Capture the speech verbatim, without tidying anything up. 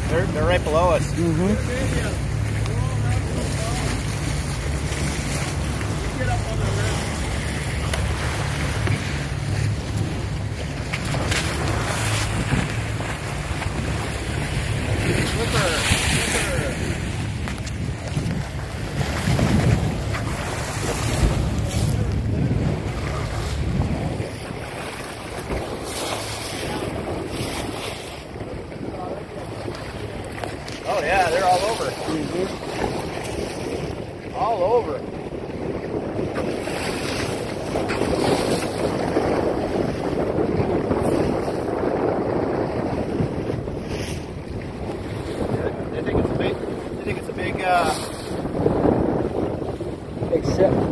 They're, they're right below us. Mm-hmm. Get up on the ground. Flipper, flipper. Oh yeah, they're all over. Mm-hmm. All over. They think it's a big, they think it's a big, uh... Except